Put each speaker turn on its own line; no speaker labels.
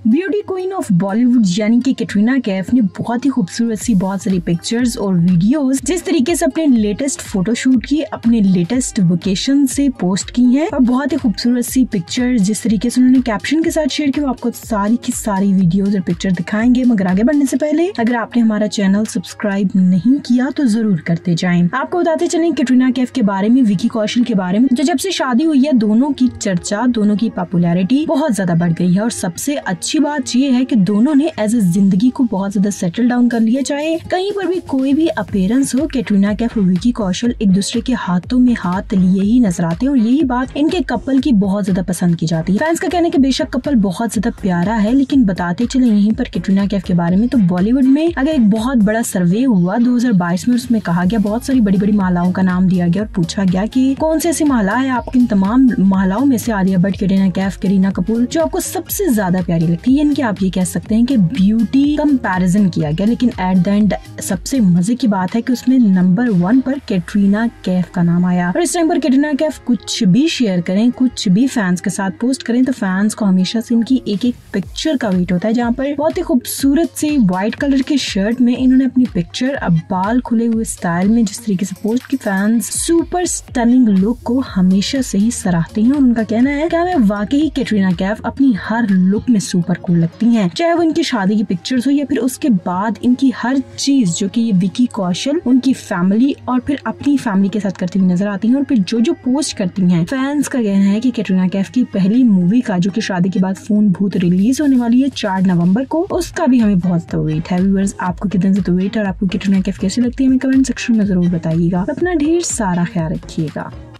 Beauty queen of Bollywood यानी कि कैटरीना कैफ ने बहुत ही खूबसूरत सी बहुत सारी पिक्चर्स और वीडियोस जिस तरीके से अपने लेटेस्ट फोटोशूट की अपने लेटेस्ट वेकेशन से पोस्ट की हैं और बहुत ही खूबसूरत सी पिक्चर जिस तरीके से उन्होंने कैप्शन के साथ शेयर की, वो आपको सारी की सारी वीडियोस और पिक्चर दिखाएंगे। मगर आगे बढ़ने से पहले अगर आपने हमारा चैनल सब्सक्राइब नहीं किया तो जरूर करते जाएं। आपको बताते चलें कैटरीना कैफ के बारे में, विकी कौशल के बारे में, जो जब से शादी हुई है दोनों की चर्चा, दोनों की पॉपुलैरिटी बहुत ज्यादा बढ़ गई है और सबसे अच्छी बात ये है कि दोनों ने एज ए जिंदगी को बहुत ज्यादा सेटल डाउन कर लिया। चाहे कहीं पर भी कोई भी अपीयरेंस हो, कैटरीना कैफ और विकी कौशल एक दूसरे के हाथों में हाथ लिए ही नजर आते हैं और यही बात इनके कपल की बहुत ज्यादा पसंद की जाती है। फैंस का कहना है कि बेशक कपल बहुत ज्यादा प्यारा है, लेकिन बताते चले यहीं पर कैटरीना कैफ के बारे में तो बॉलीवुड में अगर एक बहुत बड़ा सर्वे हुआ 2022 में, उसमें कहा गया, बहुत सारी बड़ी बड़ी मालाओं का नाम दिया गया और पूछा गया कि कौन सी ऐसी माला है आपकी इन तमाम मालाओं में से आलिया भट्ट, कैटरीना कैफ, करीना कपूर जो आपको सबसे ज्यादा प्यारी लगती है। यानी कि आप ये कह सकते हैं कि ब्यूटी कंपैरिजन किया गया, लेकिन एट द एंड सबसे मजे की बात है कि उसमें नंबर 1 पर कैटरीना कैफ का नाम आया। और इस टाइम पर कैटरीना कैफ कुछ भी शेयर करें, कुछ भी फैंस के साथ पोस्ट करें तो फैंस को हमेशा से इनकी एक एक पिक्चर का वेट होता है, जहाँ पर बहुत ही खूबसूरत सी व्हाइट कलर की शर्ट में इन्होंने अपनी पिक्चर अब बाल खुले हुए स्टाइल में जिस तरीके से पोस्ट की, फैंस सुपर स्टनिंग लुक को हमेशा से ही सराहते हैं और उनका कहना है कि हमें वाकई कैटरीना कैफ अपनी हर लुक में सुपर कूल लगती हैं। चाहे वो इनकी शादी की पिक्चर्स हो या फिर उसके बाद इनकी हर चीज जो कि ये विकी कौशल, उनकी फैमिली और फिर अपनी फैमिली के साथ करती हुई नजर आती हैं और फिर जो जो पोस्ट करती हैं। फैंस का कहना है कि कैटरीना कैफ की पहली मूवी का जो कि शादी के बाद फोन भूत रिलीज होने वाली है 4 नवंबर को, उसका भी हमें बहुत तो वेट है। व्यूअर्स, आपको कितने से तो वेट और आपको कैटरीना कैफ कैसी लगती है हमें कमेंट सेक्शन में जरूर बताइएगा। अपना ढेर सारा ख्याल रखिएगा।